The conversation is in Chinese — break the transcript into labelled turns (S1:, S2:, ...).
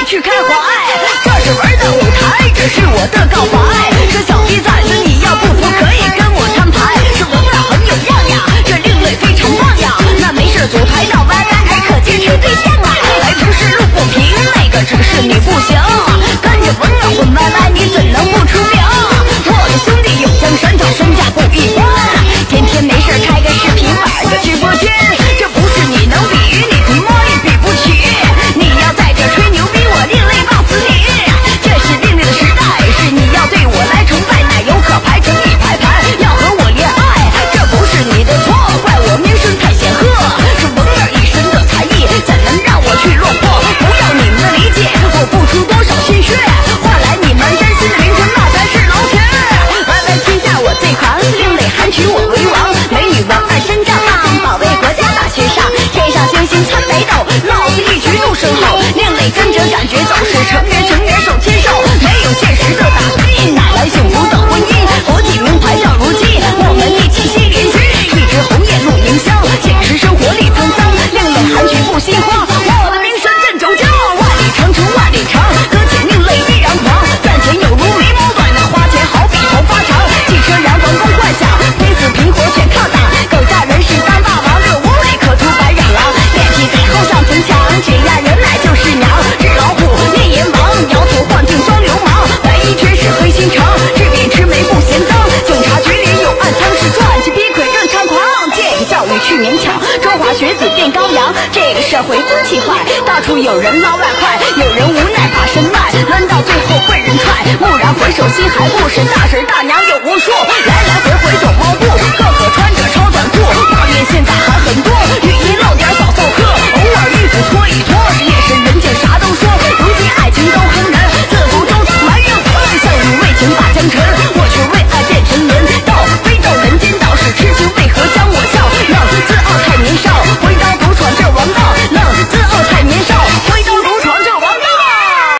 S1: 去开怀。这是玩的舞台，这是我的告白。这小逼崽子，你要不服可以跟我摊牌。这文案很有样呀，这另类非常棒呀。那没事组排到歪歪，还可坚持对象啊。还不是路不平，那个只是你不行。跟着文案混歪歪，你怎能不出名？我的兄弟有江山，他身价不一般。天天没事开个视频，玩个直播间，这不是你能比，你他妈也比不起。你要在这吹牛逼，我另类棒死你。这是另类的时代，是你要对我来崇拜，奶油可排成一排排，要和我恋爱，这不是你的错，怪我名声太显赫。这文儿一身的才艺，怎能让我去落魄？不要你们的理解，我付出多少心血，换来你们真心的灵魂，那才是老铁。歪歪天下我最狂，另类韩曲我为王，美女文案身价大，保卫国家大学上，天上星星参北斗，老子一举入身后，另类跟着感觉走，是成员手牵手，没有现实的打拼，哪来幸福的婚姻？国际名牌叫如今，我们一起心连心，一枝红叶露凝香，现实生活里沧桑，另类韩曲不心慌，我的名声震九江，万里长城万里长，搁浅另类依然狂，赚钱有如眉毛短，那花钱好比头发长，汽车洋房供幻想，妃子平活全靠打，狗嫁人是当大王，这无类可图白养狼，脸皮最后上层墙，只要人来就是娘，纸老虎烈阎王，摇头晃镜装流氓，白衣却是黑心肠，治病吃梅不嫌脏，警察局里有暗仓，是赚钱逼鬼更猖狂，这个教育去勉强，中华学子变羔羊，这个社会风气坏，到处有人捞外快，有人无奈把身卖，轮到最后被人踹，蓦然回首心还不是大婶大娘有无数。